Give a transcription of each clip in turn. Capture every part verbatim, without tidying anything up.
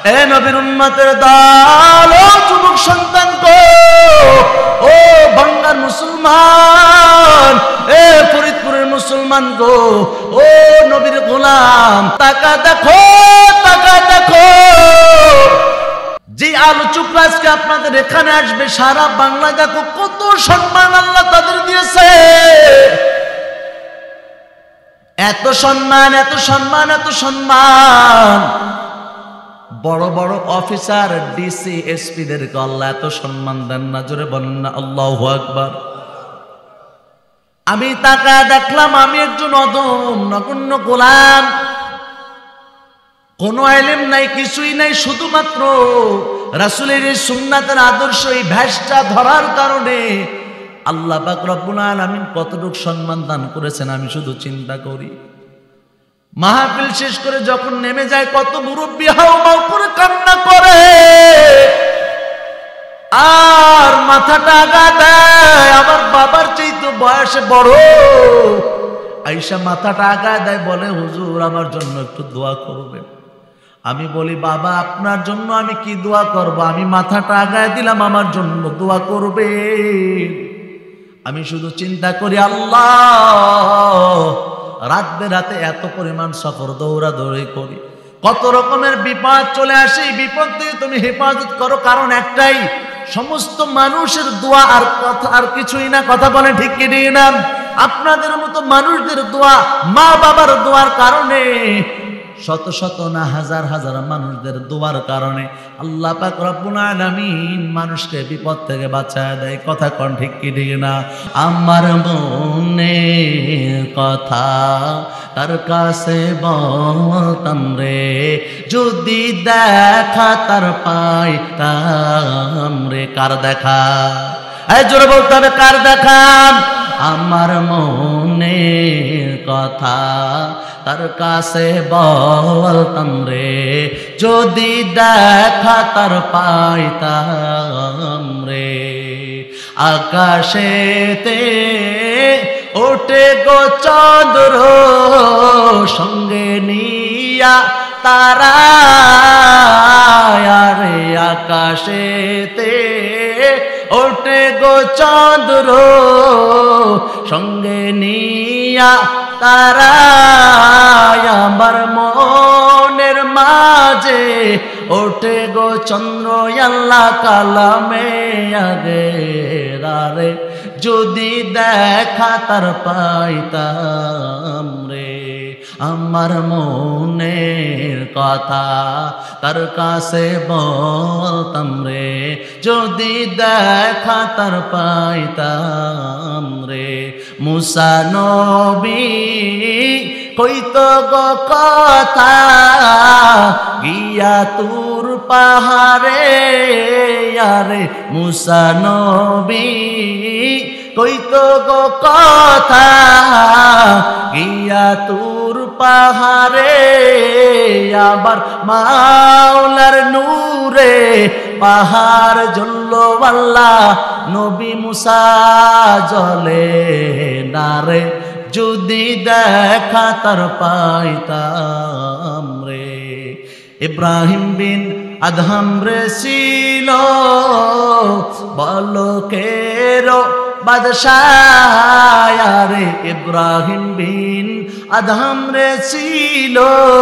এ নবীর উম্মতের দল, ও যুবক সন্তান গো, ও বাংলার মুসলমান, এ ফরিদপুরের মুসলমান গো, ও নবীর গোলাম, তাকা দেখো, তাকা দেখো, যে আলোচকরা আজকে আপনাদের এখানে আসবে সারা বাংলা, দেখো কত সম্মান আল্লাহ তাদের দিয়েছে। এত সম্মান, এত সম্মান, এত সম্মান। বড় বড় অফিসার, ডিসি, এসপি দেরকে আল্লাহ এত সম্মান দেন না? জোরে বলেন না আল্লাহু আকবার। আমি তাকায় দেখলাম আমি একজন অদম নগণ্য গোলাম, কোনো ইলম নাই, কিছুই নাই, শুধুমাত্র রাসূলের এই সুন্নাতের আদর্শ, এই ভেসটা ধরার কারণে আল্লাহ পাক রব্বুল আলামিন কতটুকু সম্মান দান করেছেন আমি শুধু চিন্তা করি। মাহফিল শেষ করে যখন নেমে যায় কত মুরব্বী হাউমাউ করে কান্না করে আর মাথাটা আগা দেয়। আমার বাবার চাইতে বয়সে বড়, আয়েশা মাথাটা আগা দেয়, বলে হুজুর আমার জন্য একটু দোয়া করবেন। আমি বলি বাবা আপনার জন্য আমি কি দোয়া করব? আমি মাথাটা আগায় দিলাম, আমার জন্য দোয়া করবে। আমি শুধু চিন্তা করি আল্লাহ, রাত বেরাতে এত পরিমাণ সফর দৌড়াদৌড়ি করি, কত রকমের বিপদ চলে আসে, এই বিপদ থেকে তুমি হেফাজত করো। কারণ একটাই, সমস্ত মানুষের দোয়া, আর কথা আর কিছুই না। কথা বলে ঠিক কি ঠিক না? আপনাদের মতো মানুষদের দোয়া, মা বাবার দোয়ার কারণে, শত শত না হাজার হাজার মানুষদের দোয়ার কারণে আল্লাহ পাক রব্বুল আলামিন মানুষকে বিপদ থেকে বাঁচায় দেয়। কথা কোন ঠিক কি ঠিক না? আমার মনের কথা তার কাছে বলতাম রে, যদি দেখা তার পাইতাম রে। কার দেখা? এই জোরে বলতে হবে, কার দেখা? আমার মনের কথা তার কাছে বলতাম রে, যদি দেখা তার পাইতাম রে। আকাশেতে ওঠে গো চন্দ্র, সঙ্গে নিয়া তারা রে। আকাশেতে ওঠে গো চন্দ্র, সঙ্গে নিয়া তারা। আমার মনের মাঝে ওঠে গো চন্দ্র, আল্লাহ কালামে আগে রে, যদি দেখা তার পাইতাম রে। আমার মনের কথা তার কাছে বলতাম রে, যদি দেখা তার পাইতাম রে। মুসা নবী কইতো গো কথা, গিয়া তুর পাহাড়ে আরে। মুসা নবী কইতো গো কথা, গিয়া তুর পাহাড়ে। আবার মাওলার নূরে পাহাড় জ্বললো, আল্লাহ নবী মুসা জ্বলে না রে, যদি দেখা তার পাইতাম রে। ইব্রাহিম বিন আদহাম রে ছিল বলকের বাদশাহ রে। ইব্রাহিম বিন আদহাম রে ছিল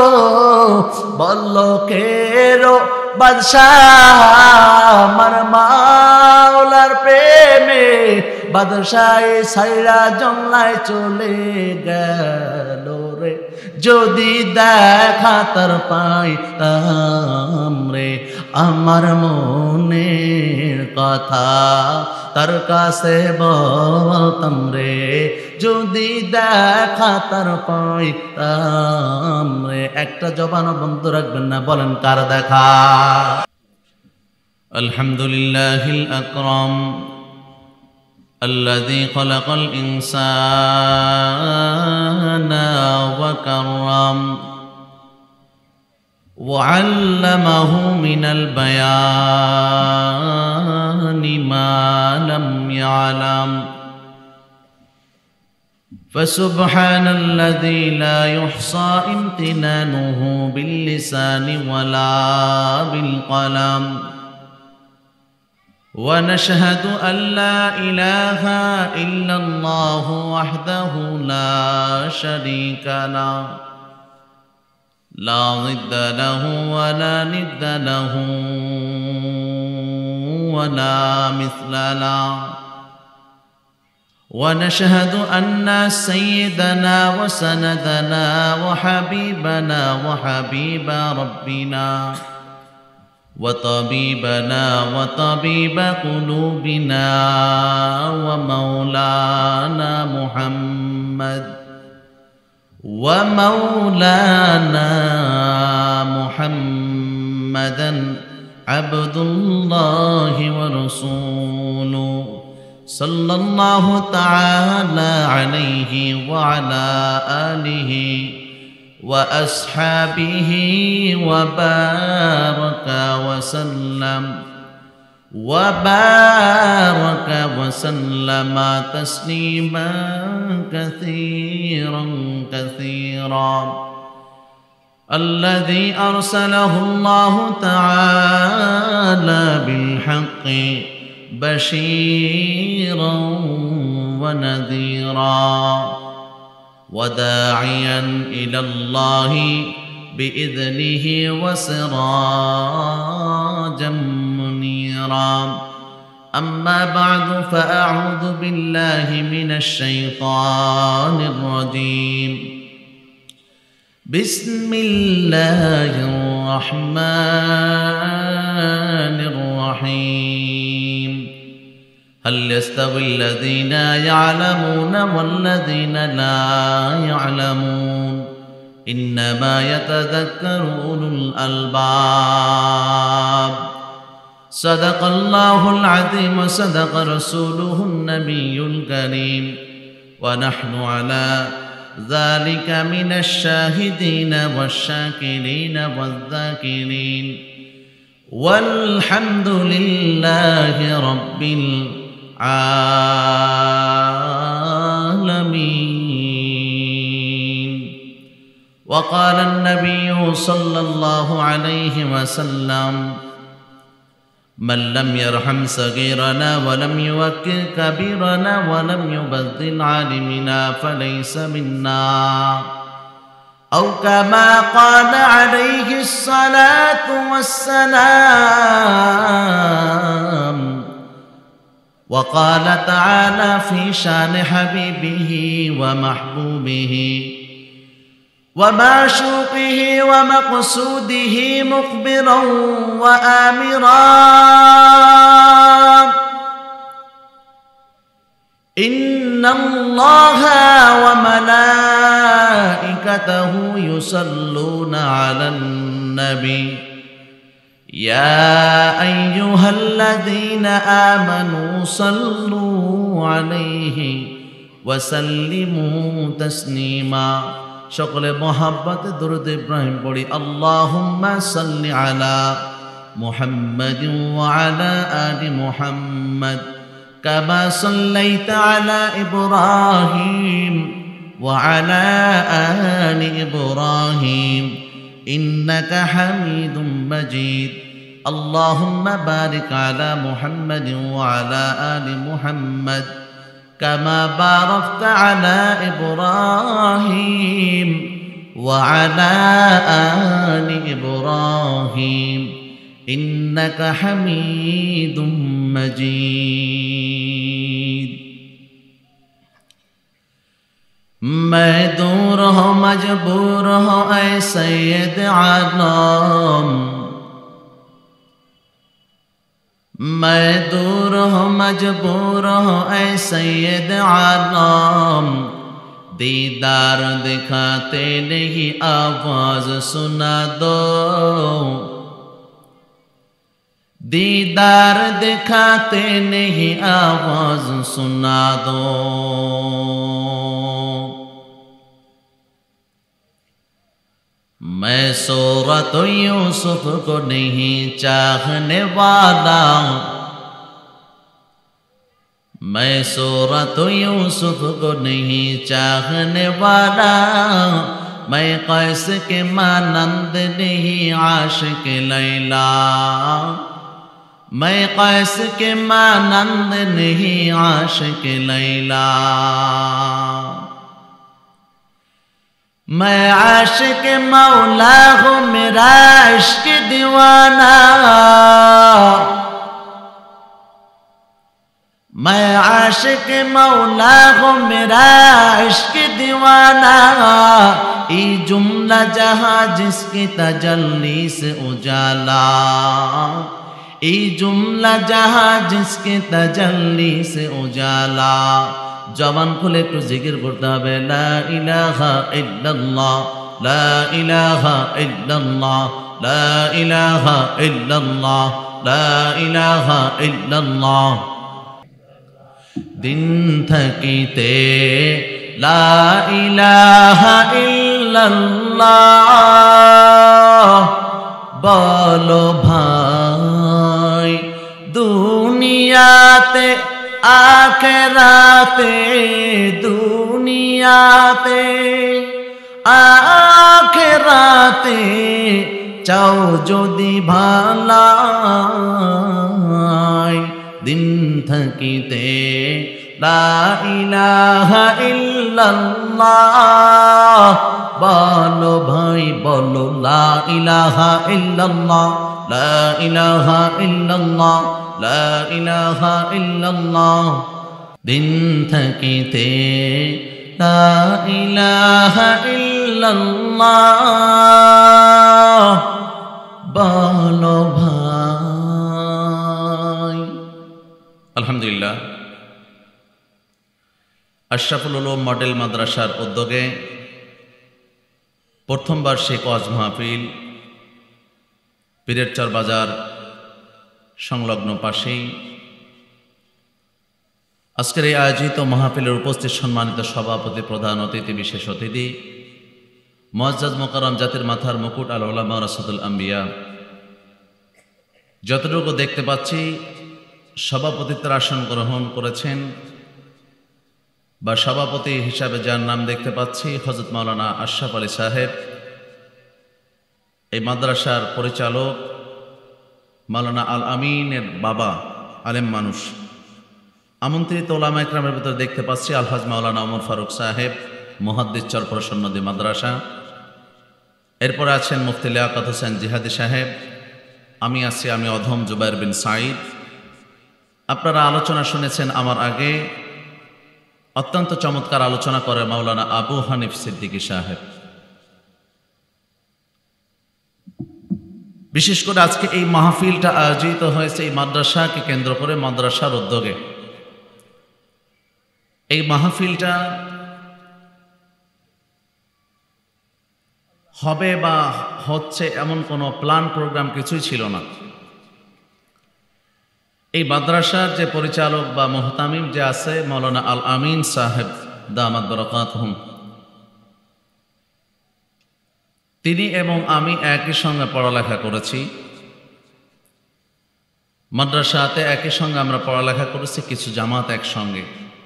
বলকের বাদশাহ। আমার মাওলার প্রেমে বাদশাহ সাইরা জংলায় চলে গেল রে, যদি দেখা তার পাইতাম রে। আমার মনের কথা তার কাছে বলতাম রে, যদি দেখা তার পাইতাম রে। একটা জবানও বন্ধ রাখবেন না, বলেন কার দেখা? আলহামদুলিল্লাহিল আকরাম الذي خلق الإنسان وكرم وعلمه من البيان ما لم يعلم فسبحان الذي لا يحصى امتنانه باللسان ولا بالقلم ونشهد أن لا إله إلا الله وحده لا شريك له لا ضد له ولا ند له ولا مثل له ونشهد أن سيدنا وسندنا وحبيبنا وحبيب ربنا وطبيبنا وطبيب قلوبنا ومولانا محمد ومولانا محمدا عبد الله ورسوله صلى الله تعالى عليه وعلى آله وأصحابه وبارك وسلم وبارك وسلم تسليما كثيرا كثيرا الذي أرسله الله تعالى بالحق بشيرا ونذيرا وداعيا إلى الله بإذنه وسراجا منيرا أما بعد فأعوذ بالله من الشيطان الرجيم بسم الله الرحمن الرحيم هل يستوي الذين يعلمون والذين لا يعلمون إنما يتذكر أولو الألباب صدق الله العظيم وصدق رسوله النبي الكريم ونحن على ذلك من الشاهدين والشاكرين والذاكرين والحمد لله رب العالمين. وقال النبي صلى الله عليه وسلم من لم يرحم صغيرنا ولم يوقر كبيرنا ولم يبذل عالمنا فليس منا أو كما قال عليه الصلاة والسلام. وقال تعالى في شان حبيبه ومحبوبه ومعشوقه ومقصوده مخبرا وآمرا إن الله وملائكته يصلون على النبي يا أيها الذين آمنوا صلوا عليه وسلموا تسليما. شكل محبت درود إبراهيم بولي اللهم صل على محمد وعلى آل محمد كما صليت على إبراهيم وعلى آل إبراهيم إنك حميد مجيد. اللهم بارك على محمد وعلى آل محمد كما باركت على إبراهيم وعلى آل إبراهيم إنك حميد مجيد. मैं दूर हो मजबूर हो ऐ सैयद आलम मैं दूर हो मजबूर हो ऐ सैयद आलम दीदार दिखाते नहीं आवाज सुना दो दीदार दिखाते नहीं आवाज सुना दो। मैं सूरत यूसुफ को नहीं चाहने वाला मैं सूरत यूसुफ को नहीं चाहने वाला, मैं कैस के मानंद नहीं आशिक लैला, मैं कैस के मानंद नहीं आशिक लैला, मैं आशिक मौला हूँ मेरा इश्क दीवाना, मैं आशिक मौला हूँ मेरा इश्क दीवाना, ये जुमला जहाँ जिसकी तजल्ली से उजाला, ये जुमला जहाँ जिसकी तजल्ली से उजाला। जवान खुले একটু জিকির করতে হবে, লা ইলাহা ইল্লাল্লাহ, লা ইলাহা ইল্লাল্লাহ, লা ইলাহা ইল্লাল্লাহ, লা ইলাহা ইল্লাল্লাহ। দিন থাকিতে লা ইলাহা ইল্লাল্লাহ বলো ভাই, দুনিয়াতে आखिराते, दुनियाते आखिराते चाओ जोदी भालाई, दिन थकीते ला इलाहा इल्लल्लाह बोलो भाई बोलो, ला इलाहा इल्लल्लाह, ला इलाहा इल्लल्लाह, ला इलाहा इल्लल्लाह। दिन थकीते ला इलाहा इल्लल्लाह बोलो भाई। আলহামদুলিল্লাহ, আশরাফুল উলুম মডেল মাদ্রাসার উদ্যোগে প্রথম বার্ষিক ওয়াজ মাহফিল পীরেরচর বাজার সংলগ্ন পাশেই আজকের এই আয়োজিত মাহফিলের উপস্থিত সম্মানিত সভাপতি, প্রধান অতিথি, বিশেষ অতিথি, মুআজ্জাজ মুকাররম জাতির মাথার মুকুট আল উলামা রাসূলুল আম্বিয়া, যতটুকু দেখতে পাচ্ছি সভাপতিত্বের আসন গ্রহণ করেছেন বা সভাপতি হিসাবে যার নাম দেখতে পাচ্ছি হযরত মাওলানা আশরাফ আলী সাহেব, এই মাদ্রাসার পরিচালক মাওলানা আল আমিনের বাবা, আলেম মানুষ। আমন্ত্রিত ওলামা ইকরামের ভিতরে দেখতে পাচ্ছি আলহাজ মাওলানা ওমর ফারুক সাহেব, মুহাদ্দিস চরপরশন নদী মাদ্রাসা। এরপরে আছেন মুফতি লিয়াকত হোসেন জিহাদি সাহেব, আমি আছি আমি অধম জুবাইর বিন সাঈদ। আপনারা আলোচনা শুনেছেন আমার আগে, অত্যন্ত চমৎকার আলোচনা করে মাওলানা আবু হানিফ সিদ্দিকী সাহেব। বিশেষ করে আজকে এই মাহফিলটা আয়োজিত হয়েছে এই মাদ্রাসাকে কেন্দ্র করে, মাদ্রাসার উদ্যোগে। এই মাহফিলটা হবে বা হচ্ছে এমন কোনো প্ল্যান প্রোগ্রাম কিছুই ছিল না। এই মাদ্রাসার যে পরিচালক বা মুহতামিম যে আছে মাওলানা আল আমিন সাহেব দামাত বরকাতুহুম, তিনি এবং আমি একই সঙ্গে পড়ালেখা করেছি, মাদ্রাসাতে একই সঙ্গে আমরা পড়ালেখা করেছি, কিছু জামাত একসঙ্গে।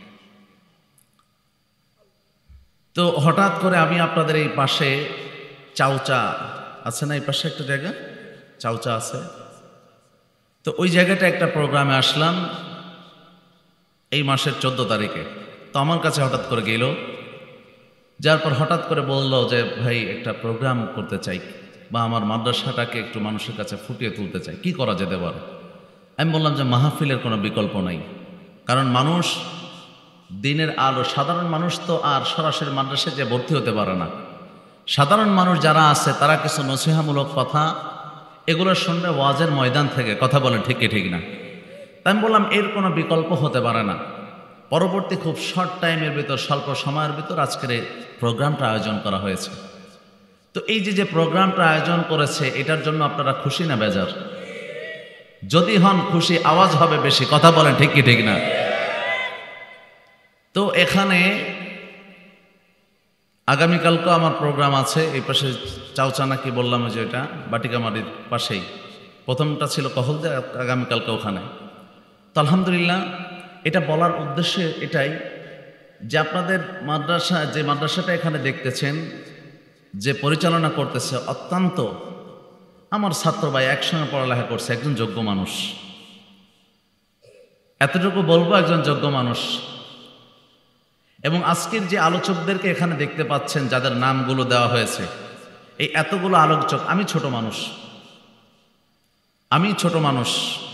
তো হঠাৎ করে আমি আপনাদের এই পাশে চাউচা আছে না, এই পাশে একটা জায়গা চাউচা আছে, তো ওই জায়গাটা একটা প্রোগ্রামে আসলাম এই মাসের চোদ্দ তারিখে। তো আমার কাছে হঠাৎ করে গেল, যার পর হঠাৎ করে বলল যে ভাই একটা প্রোগ্রাম করতে চাই বা আমার মাদ্রাসাটাকে একটু মানুষের কাছে ফুটিয়ে তুলতে চাই, কি করা যেতে পারে। আমি বললাম যে মাহফিলের কোনো বিকল্প নাই, কারণ মানুষ দিনের আলো, সাধারণ মানুষ তো আর সরাসরি মাদ্রাসায় যে ভর্তি হতে পারে না। সাধারণ মানুষ যারা আছে তারা কিছু নসিহামূলক কথা এগুলো শুনবে ওয়াজের ময়দান থেকে, কথা বলেন ঠিক কি ঠিক না। তাই আমি বললাম এর কোনো বিকল্প হতে পারে না। পরবর্তী খুব শর্ট টাইমের ভিতর, স্বল্প সময়ের ভিতর আজকের এই প্রোগ্রামটা আয়োজন করা হয়েছে। তো এই যে যে প্রোগ্রামটা আয়োজন করেছে এটার জন্য আপনারা খুশি না বেজার? যদি হন খুশি, আওয়াজ হবে বেশি, কথা বলেন ঠিক কি ঠিক না। তো এখানে আগামীকালকেও আমার প্রোগ্রাম আছে, এই পাশে চাউচা নাকি বললাম যে এটা বাটিকামারির পাশেই, প্রথমটা ছিল কহলদে, আগামীকালকে ওখানে। তো আলহামদুলিল্লাহ এটা বলার উদ্দেশ্য এটাই যে আপনাদের মাদ্রাসা, যে মাদ্রাসাটা এখানে দেখতেছেন, যে পরিচালনা করতেছে, অত্যন্ত আমার ছাত্র ভাই একসঙ্গে পড়ালেখা করছে, একজন যোগ্য মানুষ। এতটুকু বলবো, একজন যোগ্য মানুষ। এবং আজকের যে আলোচকদেরকে এখানে দেখতে পাচ্ছেন, যাদের নামগুলো দেওয়া হয়েছে, এই এতগুলো আলোচক, আমি ছোট মানুষ, আমি ছোট মানুষ।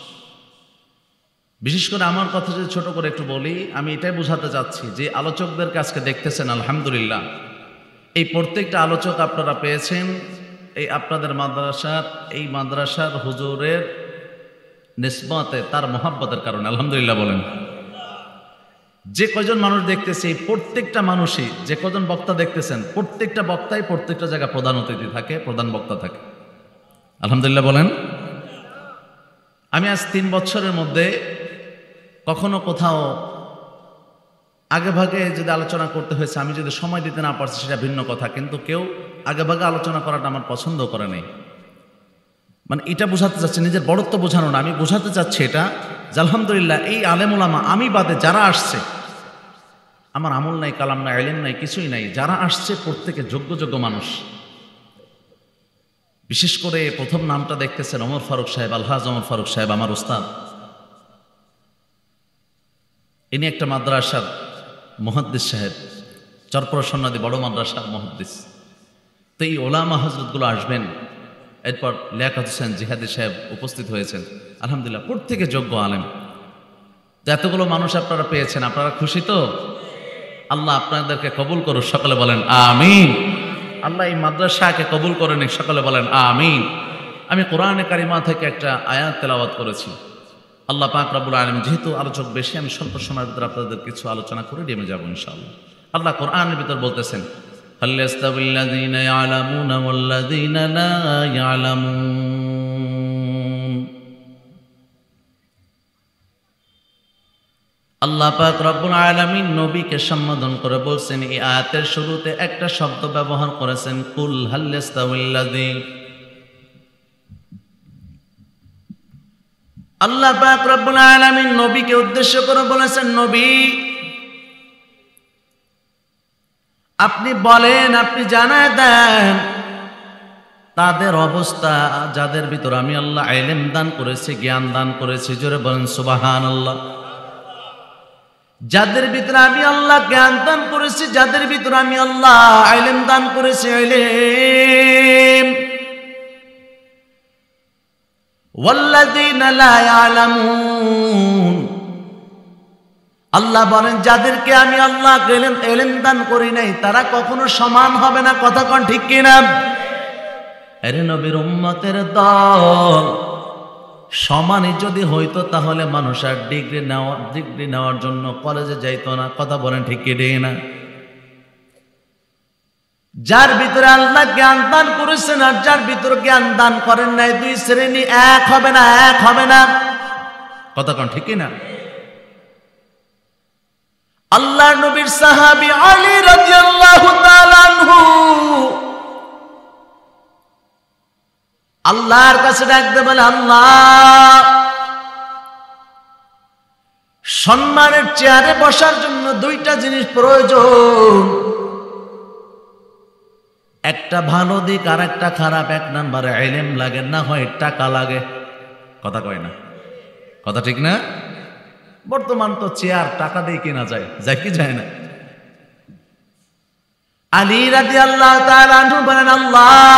বিশেষ করে আমার কথা যদি ছোট করে একটু বলি, আমি এটাই বোঝাতে চাচ্ছি যে আলোচকদেরকে আজকে দেখতেছেন, আলহামদুলিল্লাহ, এই প্রত্যেকটা আলোচক আপনারা পেয়েছেন এই আপনাদের মাদ্রাসার, এই মাদ্রাসার হুজুরের নিসবতে, তার মহাব্বতের কারণে, আলহামদুলিল্লাহ বলেন। যে কয়জন মানুষ দেখতেছে, এই প্রত্যেকটা মানুষই, যে কজন বক্তা দেখতেছেন, প্রত্যেকটা বক্তাই প্রত্যেকটা জায়গায় প্রধান অতিথি থাকে, প্রধান বক্তা থাকে, আলহামদুলিল্লাহ বলেন। আমি আজ তিন বছরের মধ্যে কখনো কোথাও আগে ভাগে যদি আলোচনা করতে হয়েছে, আমি যদি সময় দিতে না পারছি সেটা ভিন্ন কথা, কিন্তু কেউ আগে ভাগে আলোচনা করাটা আমার পছন্দ করে নেই। মানে এটা বোঝাতে চাচ্ছি, নিজের বড়ত্ব বোঝানো না, আমি বোঝাতে চাচ্ছি এটা যে আলহামদুলিল্লাহ এই আলেম ওলামা, আমি বাদে যারা আসছে, আমার আমল নাই, কালাম নাই, ইলম নাই, কিছুই নাই, যারা আসছে প্রত্যেকে যোগ্য যোগ্য মানুষ। বিশেষ করে প্রথম নামটা দেখতেছেন ওমর ফারুক সাহেব, আলহাজ ওমর ফারুক সাহেব, আমার উস্তাদ। ইনি একটা মাদ্রাসার মুহাদ্দিস সাহেব, চরপরসন্নাদি বড় মাদ্রাসার মুহাদ্দিস। তো এই ওলামা হজরতগুলো আসবেন। এরপর লিয়াকত হোসেন জিহাদি সাহেব উপস্থিত হয়েছেন, আলহামদুলিল্লাহ প্রত্যেকে যোগ্য আলেম। তো এতগুলো মানুষ আপনারা পেয়েছেন, আপনারা খুশি তো? আল্লাহ আপনাদেরকে কবুল করুন, সকলে বলেন আমিন। আল্লাহ এই মাদ্রাসাকে কবুল করে নিক, সকলে বলেন আমিন। আমি কোরআনে কারিমা থেকে একটা আয়াত তেলাওয়াত করেছি। আল্লাহ পাক রব্বুল আলামিন, যেহেতু আলোচক বেশি, আমি স্বল্প সময়ের ভিতরে আপনাদের কিছু আলোচনা করে ডেমে যাবো ইনশাআল্লাহ। আল্লাহ কোরআনের ভিতর বলতেছেন, হাল ইয়াস্তাবিল্লাযীনা ইয়ালামুনা ওয়াল্লাযীনা লা ইয়ালামুন। আল্লাহ পাক রব্বুল আলামিন নবীকে সম্বোধন করে বলছেন, এই আয়াতের শুরুতে একটা শব্দ ব্যবহার করেছেন, কুল হাল ইয়াস্তাবিল্লাযীনা। আল্লাহ পাক রব্বুল আলামিন নবীকে উদ্দেশ্য করে বলেছেন, নবী আপনি বলেন, আপনি জানায় দেন তাদের অবস্থা যাদের ভিতর আমি আল্লাহ ইলম দান করেছি, জ্ঞান দান করেছি। জোরে বলেন সুবহানাল্লাহ। যাদের ভিতরে আমি আল্লাহ জ্ঞান দান করেছি, যাদের ভিতরে আমি আল্লাহ ইলম দান করেছি, ইলম। ওয়াল্লাযীনা লা ইয়ালামুন, আল্লাহ বলেন যাদেরকে আমি আল্লাহ ইলম ইলম দান করি নাই, তারা কখনো সমান হবে না। কথা কোন ঠিক কিনা? আরে নবীর উম্মতের দল সমানই যদি হইতো, তাহলে মানুষ আর ডিগ্রি নেওয়া ডিগ্রি নেওয়ার জন্য কলেজে যাইতো না। কথা বলেন ঠিক কি না? যার ভিতরে আল্লাহ জ্ঞান দান করেছেন আর যার ভিতরে জ্ঞান দান করেন নাই, দুই শ্রেণী এক হবে না, এক হবে না। কথা কোন ঠিক না? আল্লাহ নবীর সাহাবী আলী রাদিয়াল্লাহু তাআলা আনহু আল্লাহর কাছে ডাকতে বলে, আল্লাহ সম্মানের চেয়ারে বসার জন্য দুইটা জিনিস প্রয়োজন, একটা ভালো দিক আর একটা খারাপ। এক নাম্বারে ইলম লাগে, না হয় টাকা লাগে। কথা কয় না? কথা ঠিক না? বর্তমান তো চেয়ার টাকা দিয়ে কেনা যায়, যায় কি যায় না? আলী রাদিয়াল্লাহু তাআলা আনহু বলেন, আল্লাহ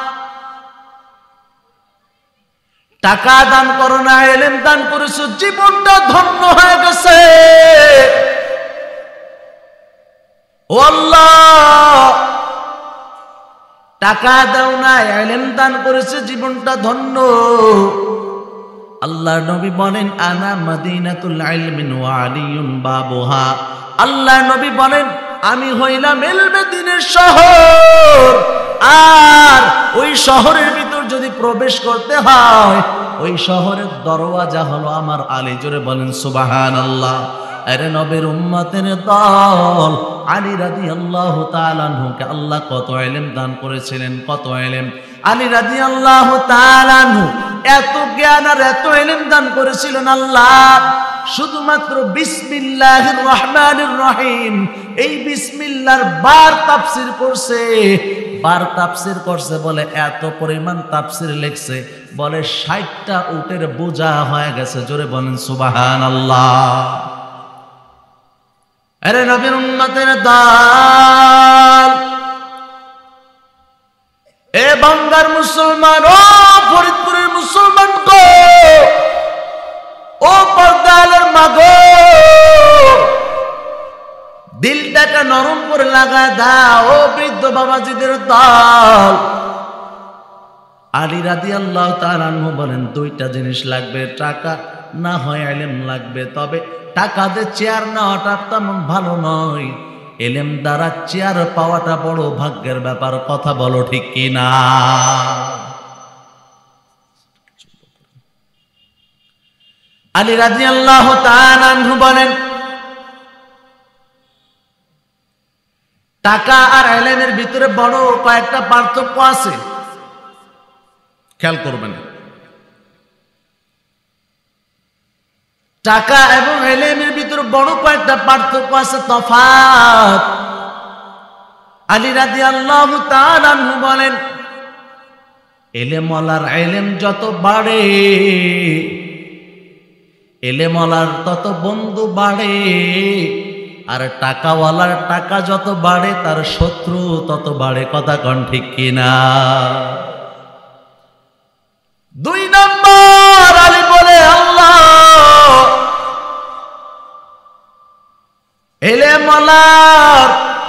টাকা দান করো না, ইলম দান করেছো, জীবনটা ধন্য হয়ে গেছে। ও আল্লাহ টাকা দাও না, ইলম দান করেছে, জীবনটা ধন্য। আল্লাহ নবী বলেন, আনা মাদিনাতুল ইলমি ওয়া আলিয়ুন বাবুহা। আল্লাহ নবী বলেন, আমি হইলাম ইলমে দ্বীনের শহর, আর ওই শহরের ভিতর যদি প্রবেশ করতে হয়, ওই শহরের দরওয়াজা হলো আমার আলী। জোরে বলেন সুবহানাল্লাহ। আরে নবীর উম্মতের দল আলী রাদিয়াল্লাহু তাআলা আনহুকে আল্লাহ কত ইলম দান করেছিলেন, কত ইলম। আলী রাদিয়াল্লাহু তাআলা আনহু এত জ্ঞান আর এত ইলম দান করেছিলেন আল্লাহ। শুধুমাত্র বিসমিল্লাহির রহমানির রহিম এই বিসমিল্লাহর বার তাফসীর করছে, বার তাফসীর করছে বলে এত পরিমাণ তাফসীর লিখছে বলে ষাটটা উটের বোঝা হয়ে গেছে। জোরে বলেন সুবহানাল্লাহ। আরে নবীর উম্মতের দল, এ বাংলার মুসলমান, ও ফরিদপুরের মুসলমান গো, ও পর্দালের মাগো, দিলটাকে নরম করে লাগা দাও। ও বৃদ্ধ বাবাজিদের দল, আলী রাদিয়াল্লাহু তাআলা আনহু বলেন দুইটা জিনিস লাগবে, টাকা না হয় ইলম লাগবে। তবে টাকা দিয়ে চেয়ার নেওয়াটা তেমন ভালো নয়, ইলম দ্বারা চেয়ার পাওয়াটা বড় ভাগ্যের ব্যাপার। কথা বলো ঠিক কিনা? আলী রাদিয়াল্লাহু তাআলা আনহু বলেন টাকা আর ইলমের ভিতরে বড় কয়েকটা পার্থক্য আছে, খেয়াল করবেন। টাকা এবং ইলমের ভিতরে বড় কয়েকটা পার্থক্য আছে, তফাৎ। আলী রাদিয়াল্লাহু তাআলা আনহু বলেন ইলমওয়ালার ইলম যত বাড়ে, ইলমওয়ালার তত বন্ধু বাড়ে, আর টাকাওয়ালার টাকা যত বাড়ে তার শত্রু তত বাড়ে। কথা কন ঠিক কিনা? দুই নম্বর আলী বলে আল্লাহ ইলমওয়ালার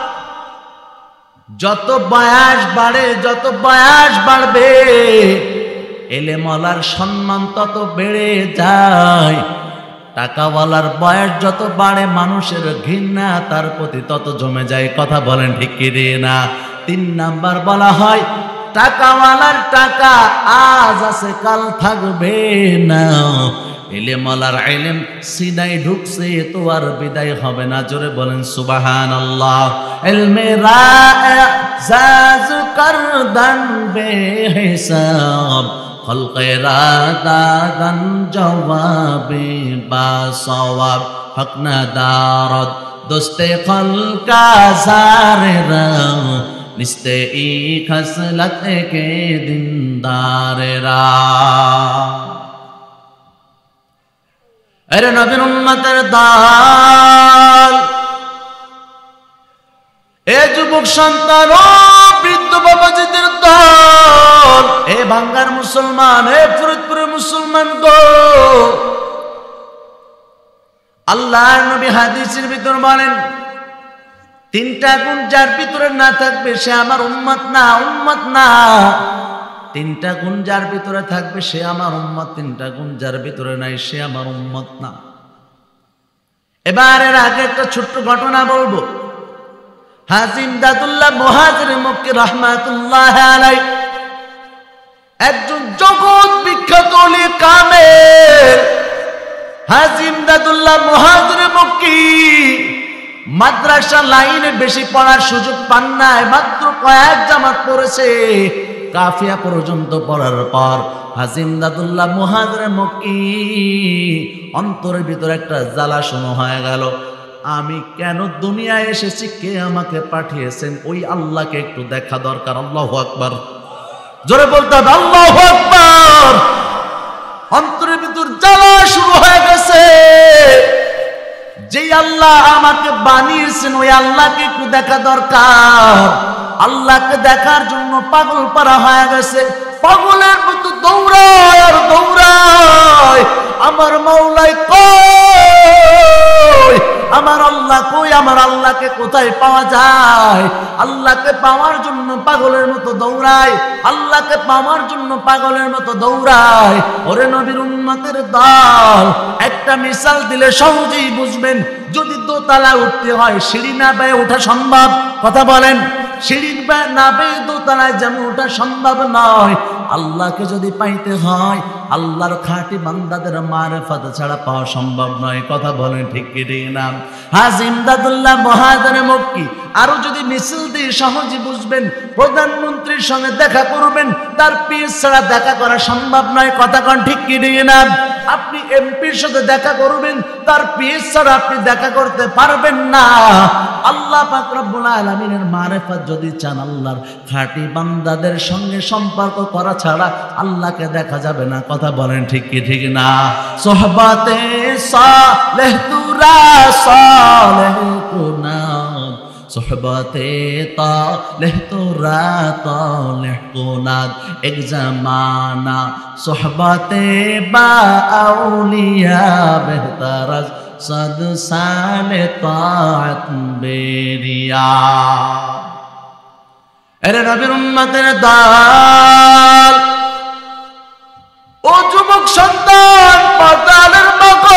যত বয়স বাড়ে, যত বয়স বাড়বে ইলমওয়ালার সম্মান তত বেড়ে যায়। টাকাওয়ালার বয়স যত বাড়ে মানুষের ঘৃণা তার প্রতি তত জমে যায়। কথা বলেন ঠিক কি না? তিন নাম্বার বলা হয় টাকাওয়ালার টাকা আজ আছে কাল থাকবে না, ইলমওয়ালার ইলম সিনাই ঢুকছে তো আর বিদায় হবে না। জোরে বলেন সুবহানাল্লাহ। ইলমে রা'জাজ করদান বেহিসাব, খলকেরা দাদান জওয়াবে বাসওয়াব, হক না দারদ দোস্তে খলকা জারেরা, নিস্তে ই খসলত কে দিনদারেরা। আরে নবীর উম্মতের দল, এ যুবক সন্তান, ও বৃদ্ধ বাবাজিদের দল, এ বাংলার মুসলমান, এ ফরিদপুরের মুসলমান গো, আল্লাহর নবী হাদিসের ভিতর বলেন তিনটা গুণ যার ভিতরে না থাকবে সে আমার উম্মত না, উম্মত না। তিনটা গুণ যার ভিতরে থাকবে সে আমার উম্মত, তিনটা গুণ যার ভিতরে নাই সে আমার উম্মত না। এবার এর আগে একটা ছোট্ট ঘটনা বলবো। হাজী ইমদাদুল্লাহ মুহাজির মক্কি রাহমাতুল্লাহ আলাইহি একজন জগৎ বিখ্যাত ওলি কামেল। হাজী ইমদাদুল্লাহ মুহাজির মক্কি মাদ্রাসা লাইনে বেশি পড়ার সুযোগ পান নাই, মাত্র কয়েক জামাত পড়েছে। কাফিয়া পর্যন্ত পড়ার পর হাজী ইমদাদুল্লাহ মুহাজির মক্কি অন্তরের ভিতরে একটা জ্বালা শুরু হয়ে গেল। আমি কেন দুনিয়ায় এসেছি, কে আমাকে পাঠিয়েছেন, ওই আল্লাহকে একটু দেখা দরকার। আল্লাহু আকবার, জোরে বলতে হবে আল্লাহু আকবার। অন্তরের ভিতর জ্বালা শুরু হয়ে গেছে, যেই আল্লাহ আমাকে বানিয়েছেন ওই আল্লাহকে একটু দেখা দরকার। আল্লাহকে দেখার জন্য পাগল পারা হয়ে গেছে, পাগলের মতো দৌড়ায় আর দৌড়ায়। আমার মাওলাই কই, আমার আল্লাহ কই, আমার আল্লাহকে কোথায় পাওয়া যায়? আল্লাহকে পাওয়ার জন্য পাগলের মতো দৌড়ায়, আল্লাহকে পাওয়ার জন্য পাগলের মতো দৌড়ায়। ওরে নবীর উম্মতের দল, একটা মিসাল দিলে সহজেই বুঝবেন। যদি দোতলা উঠতে হয় সিঁড়ি না বেয়ে ওঠা সম্ভব? কথা বলেন। সিঁড়ির না বেয়ে দোতলায় যেমন ওটা সম্ভব নয়, আল্লাহকে যদি পাইতে হয় আল্লাহর খাঁটি বান্দাদের মারিফত ছাড়া পাওয়া সম্ভব নয়। কথা বলেন ঠিক কি ঠিক না? হাজী ইমদাদুল্লাহ মুহাজিরে মক্কি আরো যদি মিছিল দিয়ে সহজে বুঝবেন, প্রধানমন্ত্রীর সঙ্গে দেখা করবেন, তার পীর ছাড়া দেখা করা সম্ভব নয়। কথা কন ঠিক কি ঠিক না? আপনি এমপির সাথে দেখা করবেন, তার পীর ছাড়া আপনি দেখা করতে পারবেন না। আল্লাহ পাক রব্বুল আলামিনের মারিফত যদি চান, আল্লাহর খাঁটি বান্দাদের সঙ্গে সম্পর্ক করা ছাড়া আল্লাহকে দেখা যাবে না। কথা বলেন ঠিক কি ঠিক না? সোহবতে সালেহ তুরা সালেহ কুনাদ, সোহবতে তালেহ তুরা তালেহ কুনাদ, এক জামানা সোহবতে বা আউলিয়া বেহতার সদ সালে তাআত বেরিয়া। এরে নবীর উম্মতের দল, ও যুবক সন্তান পাতালের মতো,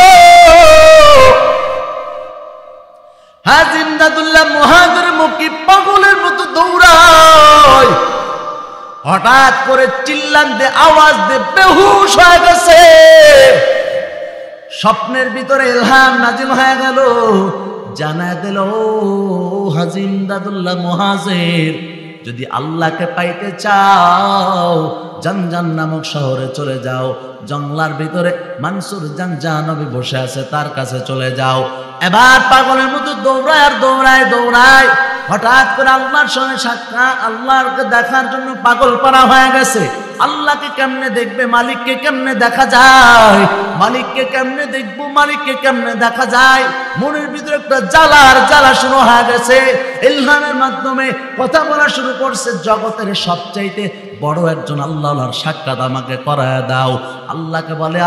হাজী ইমদাদুল্লাহ মুহাজিরে মক্কি পাগলের মতো দৌড়ায়। হঠাৎ করে চিল্লান দে আওয়াজ দে বেহুশ হয়ে গেছে। স্বপ্নের ভিতরে ইলহাম নাজিল হয়ে গেল, জানায় দিল, ও হাজী ইমদাদুল্লাহ মুহাজির, যদি আল্লাহকে পাইতে চাও জানজান নামক শহরে চলে যাও, জঙ্গলার ভিতরে মানসুর জানজা নবী বসে আছে, তার কাছে চলে যাও। এবার পাগলের মতো দৌড়ায় আর দৌড়ায় দৌড়ায়। হঠাৎ করে আল্লাহর সঙ্গে সাক্ষাৎ, আল্লাহকে দেখার জন্য পাগল পারা হয়ে গেছে। আল্লাহকে কেমনে দেখবে, মালিককে কেমনে দেখা যায়, মালিককে কেমনে দেখবো, মালিককে কেমনে দেখা যায়। মনের ভিতরে একটা জ্বালার জ্বালা শুরু হয়ে গেছে। ইলহামের মাধ্যমে কথা বলা শুরু করছে, জগতের সবচাইতে বড় একজন আল্লাহর সাক্ষাৎ আমাকে করায় দাও। আল্লাহকে বলে,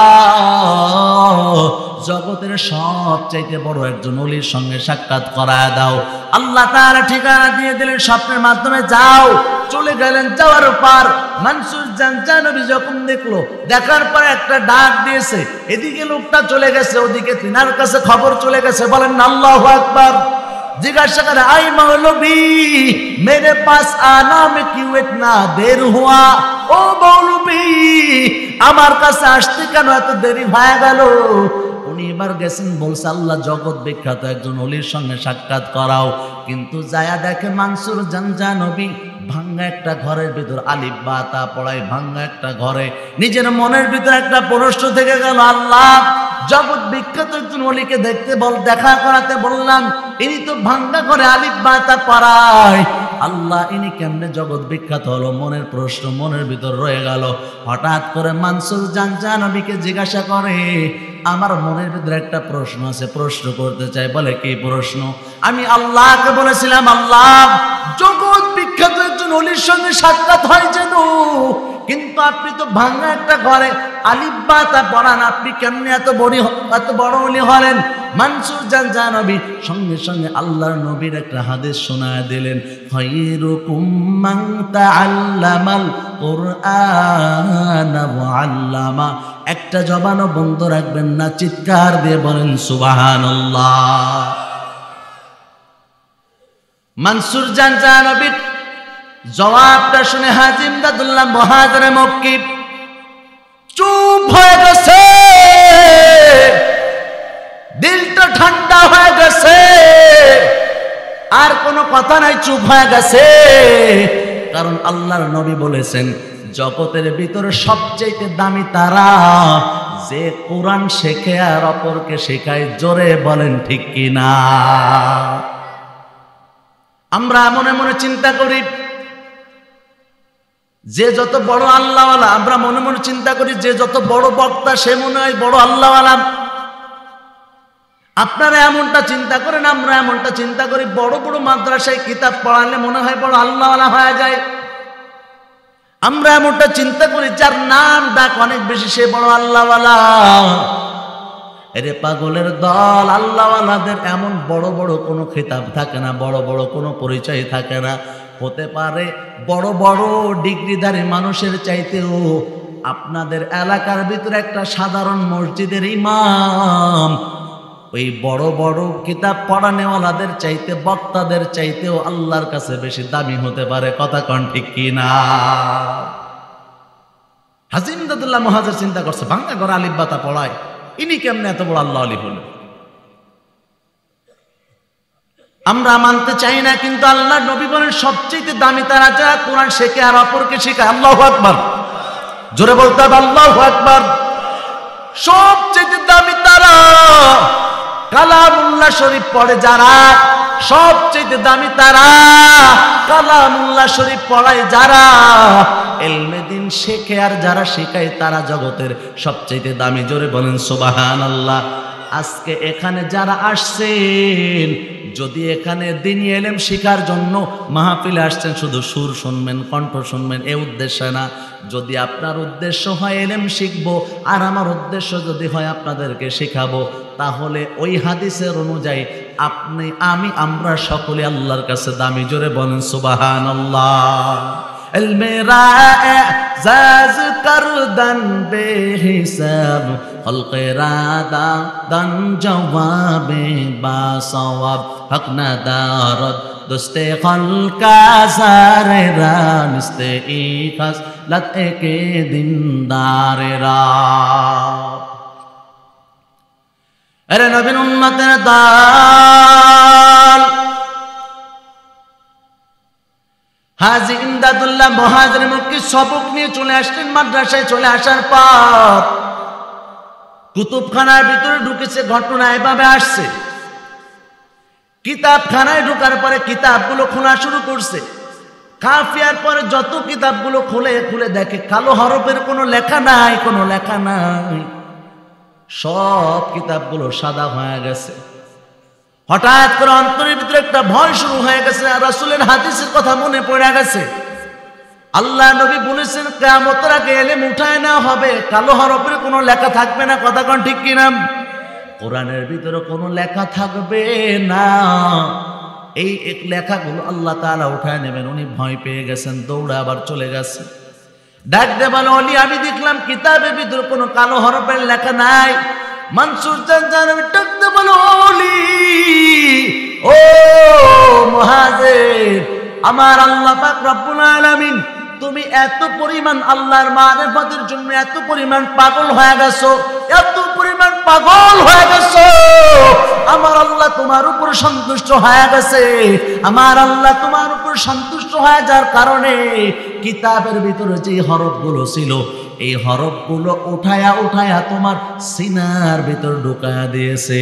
আল্লাহ জগতের সবচাইতে বড় একজন ওলির সঙ্গে সাক্ষাৎ করায় দাও। আল্লাহ তার ঠিকানা দিয়ে দিলেন, স্বপ্নের মাধ্যমে যাও। চলে গেলেন, যাওয়ার পর মানসুর জানজা নবী যখন দেখলো, দেখার পর একটা ডাক দিয়েছে, এদিকে লোকটা চলে গেছে, ওদিকে তিনার কাছে খবর চলে গেছে। বলেন আল্লাহু আকবার। জিজ্ঞাসা করে, আই মৌলবী মেরে পাস আনা মে কিউ ইতনা দের হুয়া, ও মৌলবী আমার কাছে আসতে কেন এত দেরি হয়ে গেল? উনি এবার গেছেন, বলছে আল্লাহ জগৎ বিখ্যাত একজন ওলির সঙ্গে সাক্ষাৎ করাও। কিন্তু যায়া দেখে মানসুর জানজা নবী ভাঙ্গা একটা ঘরের ভিতর আলিফ বা তা পড়ায়, ভাঙ্গা একটা ঘরে। নিজের মনের ভিতর একটা প্রশ্ন থেকে গেল, আল্লাহ জগৎ বিখ্যাত একজন ওলিকে দেখতে বল, দেখা করাতে বললাম, ইনি তো ভাঙ্গা ঘরে আলিফ বা তা পড়ায়, আল্লাহ ইনি কেমনে জগৎ বিখ্যাত হলো? মনের প্রশ্ন মনের ভিতর রয়ে গেল। হঠাৎ করে মানসুর জানজা নবীকে জিজ্ঞাসা করে, আমার মনের ভিতরে একটা প্রশ্ন আছে, প্রশ্ন করতে চাই। বলে, কি প্রশ্ন? আমি আল্লাহকে বলেছিলাম, আল্লাহ জগৎ বিখ্যাত একজন ওলির সঙ্গে সাক্ষাৎ হয় যেন, কিন্তু আপনি তো ভাঙা একটা ঘরে আলিফ বা তা পড়ান, আপনি কেমনে এত বড় এত বড় ওলি হলেন? মানসুর জানজা নবী সঙ্গে সঙ্গে আল্লাহর নবীর একটা হাদিস শোনায় দিলেন, খায়রুকুম মান তাআল্লামাল কুরআন ওয়া আল্লামা। একটা জবানও বন্ধ রাখবেন না, চিৎকার দিয়ে বলেন সুবহানাল্লাহ। মানসুর জানজা নবীর জবাবটা শুনে হাজী ইমদাদুল্লাহ মুহাজিরে মক্কি চুপ হয়ে গেছে, দিলটা ঠান্ডা হয়ে গেছে, আর কোনো কথা নাই, চুপ হয়ে গেছে। কারণ আল্লাহর নবী বলেছেন, জগতের ভিতরে সবচেয়ে দামি তারা যে কোরআন শেখে আর অপরকে শেখায়। জোরে বলেন ঠিক কিনা? আমরা মনে মনে চিন্তা করি যে যত বড় আল্লাহওয়ালা, আমরা মনে মনে চিন্তা করি যে যত বড় বক্তা সে মনে হয় বড় আল্লাহওয়ালা। আপনারা এমনটা চিন্তা করেন, আমরা এমনটা চিন্তা করি, বড় বড় মাদ্রাসায় কিতাব পড়ালে মনে হয় বড় আল্লাহওয়ালা হয়ে যায়। আমরা এমনটা চিন্তা করি যার নাম ডাক অনেক বেশি সে বড় আল্লাহওয়ালা। এরে পাগলের দল, আল্লাহওয়ালাদের এমন বড় বড় কোনো খেতাব থাকে না, বড় বড় কোনো পরিচয় থাকে না। হতে পারে বড় বড় ডিগ্রিধারী মানুষের চাইতেও আপনাদের এলাকার ভিতরে একটা সাধারণ মসজিদের ইমাম ওই বড় বড় কিতাব পড়ানেওয়ালাদের চাইতে বক্তাদের চাইতেও আল্লাহর কাছে বেশি দামি হতে পারে। কথা কন ঠিক কিনা? হাজী ইমদাদুল্লাহ মুহাজির চিন্তা করছে, ভাঙ্গা ঘরে আলিফ বাতা পড়ায়, ইনি কেমনে এত বড় আল্লাহ আলী হলো? আমরা মানতে চাই না, কিন্তু আল্লাহ নবী বলেন সবচেয়ে দামি তারা যারা কোরআন শেখে আর অপরকে শেখায়। আল্লাহু আকবার, জোরে বলতে হবে আল্লাহু আকবার। সবচেয়ে দামি তারা কালামুল্লাহ শরীফ পড়ে যারা, সবচেয়ে দামি তারা কালামুল্লাহ শরীফ পড়ায় যারা, ইলমে দ্বীন শেখে আর যারা শেখায় তারা জগতের সবচেয়ে দামি। জোরে বলেন সুবহানাল্লাহ। আজকে এখানে যারা আসছেন, যদি এখানে দ্বীনি ইলম শেখার জন্য মাহফিলে আসছেন, শুধু সুর শুনবেন, কণ্ঠ শুনবেন, এই উদ্দেশ্য না। যদি আপনার উদ্দেশ্য হয় ইলম শিখবো, আর আমার উদ্দেশ্য যদি হয় আপনাদেরকে শেখাবো, তাহলে ওই হাদিসের অনুযায়ী আপনি, আমি, আমরা সকলে আল্লাহর কাছে দামি। জোরে বলেন সুবহানাল্লাহ। ইলমে রা'জাজ করদন বেহিসাব, খলকে রাদা দন জওয়াবে বাসওয়াব, হক নাদারত দোস্তে খলকা সারেরা, নিস্তে ইখাস লতে কে দিনদারেরা। আরে নবীর উম্মতের দল, হাজী ইমদাদুল্লাহ মুহাজির মক্কি সবক নিয়ে চলে আসলেন। মাদ্রাসায় চলে আসার পর কুতুবখানার ভিতরে ঢুকেছে। ঘটনা এভাবে আসছে, কিতাবখানায় ঢোকার পরে কিতাবগুলো খোলা শুরু করছে। কাফিয়ার পরে যত কিতাবগুলো খুলে খুলে দেখে কালো হরফের কোনো লেখা নাই, কোনো লেখা নাই, সব কিতাবগুলো সাদা হয়ে গেছে। হঠাৎ করে অন্তরের ভিতরে একটা ভয় শুরু হয়ে গেছে, আর রাসূলের হাদিসের কথা মনে পড়ে গেছে। আল্লাহ নবী বলেছেন কিয়ামতের আগে ইলম উঠায় না হবে, কালো হরফের কোনো লেখা থাকবে না। কথা কোন ঠিক কিনা? কোরআনের ভিতরে কোনো লেখা থাকবে না। এই এক লেখাগুলো আল্লাহ তাআলা উঠায় নেবেন। উনি ভয় পেয়ে গেছেন, দৌড়ে আবার চলে গেছে। ডাক দে বলে, ওলি আমি দেখলাম কিতাবের ভিতরে কোনো কালো হরফের লেখা নাই। মানসুর জান ডাক দে বলে, ওলি ও মুহাজির, আমার আল্লাহ পাক রব্বুল আলামিন, তুমি এত পরিমাণ আল্লাহর মারিফতের জন্য এত পরিমাণ পাগল হয়ে গেছো, এত পরিমাণ পাগল হয়ে গেছো, আমার আল্লাহ তোমার উপর সন্তুষ্ট হয়ে গেছে। আমার আল্লাহ তোমার উপর সন্তুষ্ট হয়ে যাওয়ার কারণে কিতাবের ভিতরে যে হরফগুলো ছিল, এই হরফগুলো উঠায়া উঠায়া তোমার সিনার ভিতর ঢুকায়া দিয়েছে।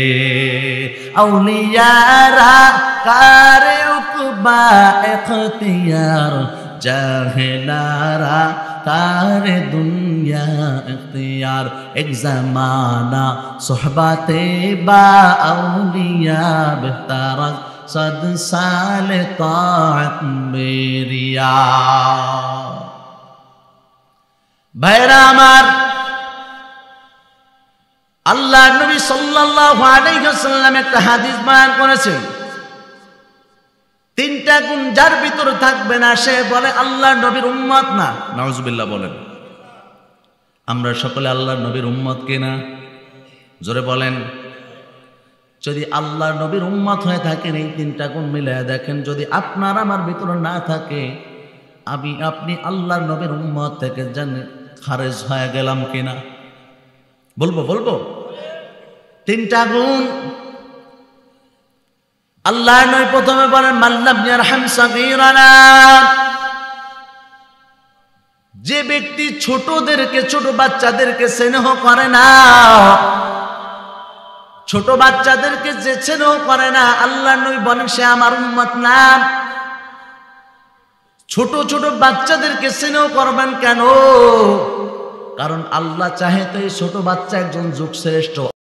আউলিয়ারা কারে উকবা ইখতিয়ার, জাহেলারা কারে দুনিয়া ইখতিয়ার, এক জামানা সোহবাতে বা আউলিয়া বেহতারা, সদ সালে তাআত মেরিয়া। ভাইরা আমার, আল্লাহ নবী সাল্লাল্লাহু আলাইহি ওয়াসাল্লাম একটা হাদিস বয়ান করেছেন, তিনটা গুণ যার ভিতরে থাকবে না সে বলে আল্লাহ নবীর উম্মত না। নাউজুবিল্লাহ বলেন। আমরা সকলে আল্লাহ নবীর উম্মত কিনা? জোরে বলেন। যদি আল্লাহ নবীর উম্মত হয়ে থাকেন, এই তিনটা গুণ মিলায়া দেখেন, যদি আপনার আমার ভিতরে না থাকে, আমি আপনি আল্লাহর নবীর উম্মত থেকে জানে খারেজ হয়ে গেলাম কিনা? বলবো বলবো তিনটা গুণ আল্লাহ নবী প্রথমে বলেন, মাল্লাম ইয়ারহাম সাগীরানা, যে ব্যক্তি ছোটদেরকে, ছোট বাচ্চাদেরকে স্নেহ করে না, ছোট বাচ্চাদেরকে যে স্নেহ করে না, আল্লাহ নবী বলেন সে আমার উম্মত না। ছোট ছোট বাচ্চাদেরকে স্নেহ করবেন কেন? কারণ আল্লাহ চাহে তো এই ছোট বাচ্চা একজন যুগ শ্রেষ্ঠ।